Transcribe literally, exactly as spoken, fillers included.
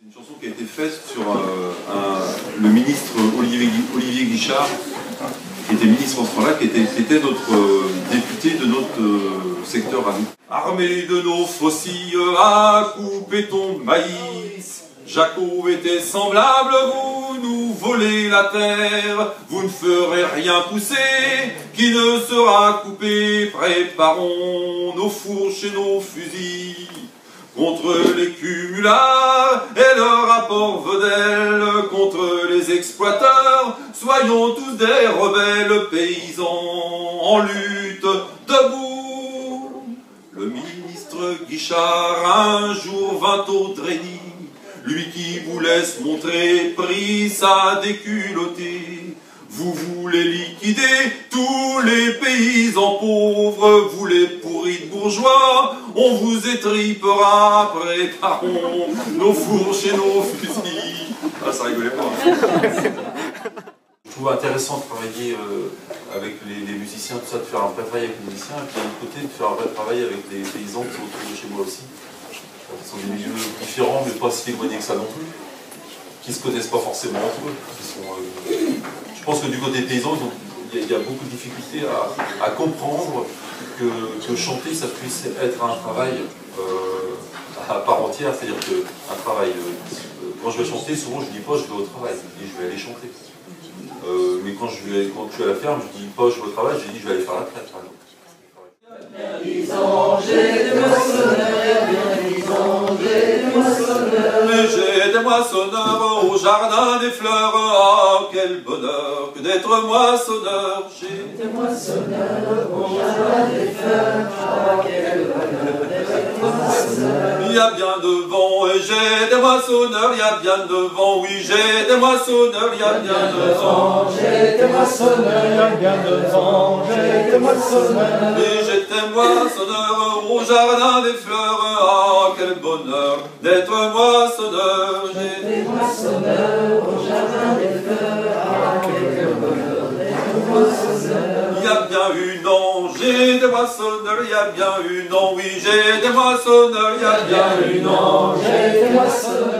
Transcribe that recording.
Une chanson qui a été faite sur euh, un, le ministre Olivier, Olivier Guichard, qui était ministre en ce moment-là, qui était, qui était notre euh, député de notre euh, secteur à nous. Armé de nos faucilles à couper ton maïs, Jaco était semblable, vous nous volez la terre, vous ne ferez rien pousser qui ne sera coupé, préparons nos fourches et nos fusils. Contre les cumulards et le rapport Vedel, contre les exploiteurs, soyons tous des rebelles paysans en lutte debout. Le ministre Guichard un jour vint au Drény, lui qui voulait se montrer pris sa déculottée. Vous voulez liquider tous les paysans pauvres, vous les pourris de bourgeois, on vous étripera, préparons nos fourches et nos fusils. Ah, ça rigolait pas. Je trouve intéressant de travailler euh, avec les, les musiciens, tout ça, de faire un vrai travail avec les musiciens, et puis d'un autre côté, de faire un vrai travail avec les paysans qui sont autour de chez moi aussi. Ce sont des milieux différents, mais pas si éloignés que ça non plus, qui ne se connaissent pas forcément entre eux. Qui sont, euh, je pense que du côté paysan, il y, y a beaucoup de difficultés à, à comprendre que, que chanter, ça puisse être un travail euh, à part entière, c'est-à-dire qu'un travail, euh, quand je vais chanter, souvent je ne dis pas je vais au travail, je dis je vais aller chanter. Euh, mais quand je, vais, quand je suis à la ferme, je ne dis pas je vais au travail, je dis je vais aller faire la traite. Par exemple. Mais j'ai des moissonneurs au jardin des fleurs, ah quel bonheur que d'être moissonneur. J'ai des moissonneurs au jardin des fleurs, ah quel bonheur d'être moissonneur. Il y a bien de vent et j'ai des moissonneurs, il y a bien de vent, oui j'ai des moissonneurs, il y a bien de vent. J'ai des moissonneurs, il y a bien de vent, j'ai des moissonneurs. Et j'étais moissonneur au jardin des fleurs, ah quel bonheur d'être moissonneur. J'ai des moissonneurs au jardin des fleurs, ah quel bonheur d'être moissonneur. Il y a bien une an, j'ai des moissonneurs, il y a bien une an, oui j'ai des moissonneurs, il y a bien une an, j'ai des moissonneurs.